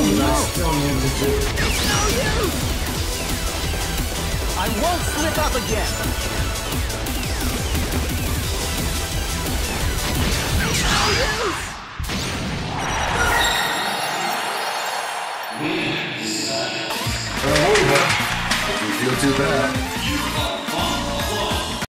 I won't slip up again! Doesn't feel too bad.